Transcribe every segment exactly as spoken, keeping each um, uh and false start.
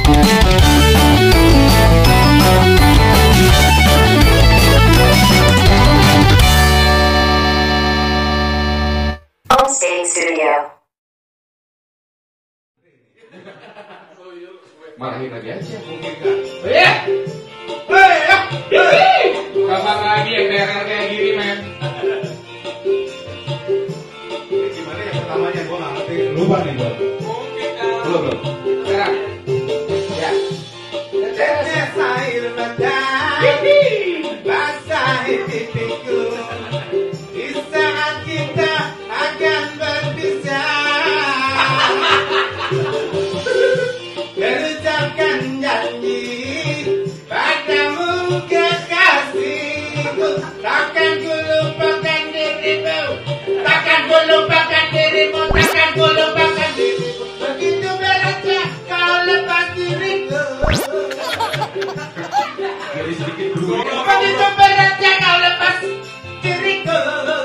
Homestay Studio. Marahin lagi aja. Mungkin kan? Ya. Hei, Kapan lagi yang daerah kayak gini, men? ini gimana ya pertamanya gua nggak ngerti. Lupa nih gua. Mungkin kan. Belum belum. Sekarang. Ya. Tetes air mata, basahi pipiku. Di saat kita akan berpisah, berucapkan janji padamu kekasihku. Takkan ku lupakan dirimu, takkan ku lupakan dirimu, takkan ku lupakan dirimu. Begitu beratnya kau lepas diriku. Jadi sedikit dulu. Begitu beratnya kau lepas diriku.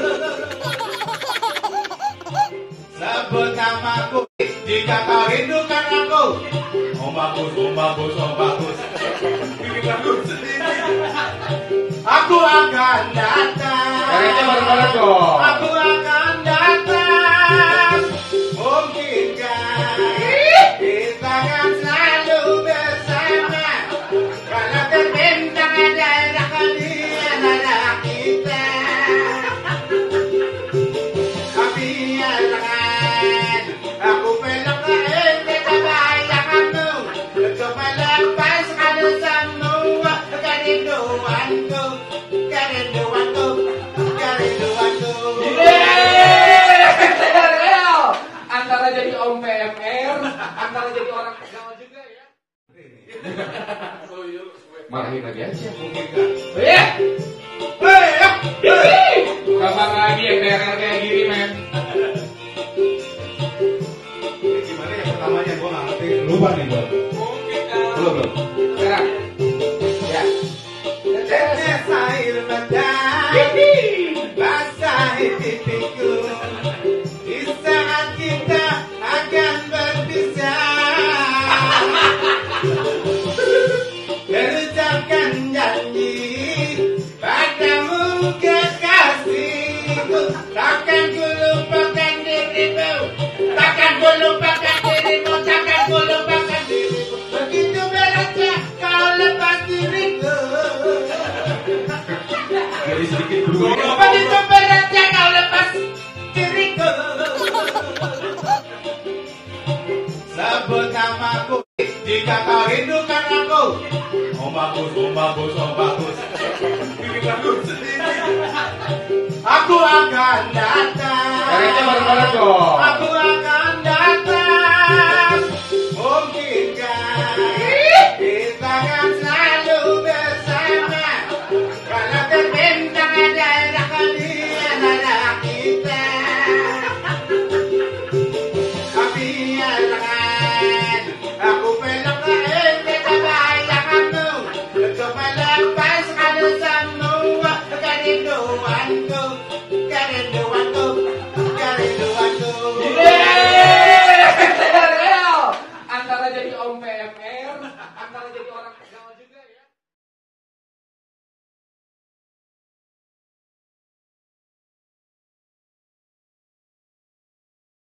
Sebut namaku jika kau rindukan aku. Om bagus, om bagus, om bagus. Bikin lagu sendiri. Aku akan datang. Caranya bareng-bareng dong. Aku akan datang. Mungkinkah kita akan selalu bersama. Kalau terbentang ada kalian ada kita. Tapi jangan aku pelak lain beda bahaya kamu. Untuk melepaskan semua kerinduanku, kerinduanku, kerinduanku. Yeay! Antara jadi Om P M R, antara jadi orang gaul juga ya. Marahin lagi aja. Mungkin kan? Ya. Hei, Kapan lagi yang daerah kayak gini, men? ini gimana ya pertamanya gua nggak ngerti. Lupa nih gua. Mungkin kan. Belum belum. Sekarang. Ya. Tetes air mata, basahi pipiku. Di saat kita akan berpisah, berucapkan janji padamu kekasihku. Takkan ku lupakan dirimu, takkan ku lupakan dirimu, takkan ku lupakan dirimu. Begitu beratnya kau lepas diriku. Jadi sedikit dulu. Begitu beratnya kau lepas diriku. Sebut namaku jika kau rindukan aku. Om bagus, om bagus, om bagus. Bikin lagu sendiri. Aku akan datang. Caranya bareng-bareng dong. Aku akan datang. Mungkinkah kita akan selalu bersama. Kalau terbentang ada kalian ada kita. Tapi jangan